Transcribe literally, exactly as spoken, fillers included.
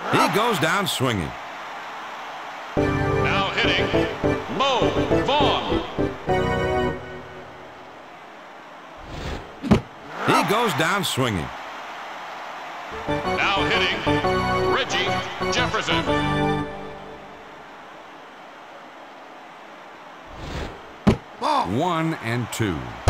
He goes down swinging. Now hitting, Mo Vaughn. He goes down swinging. Now hitting, Reggie Jefferson. One and two.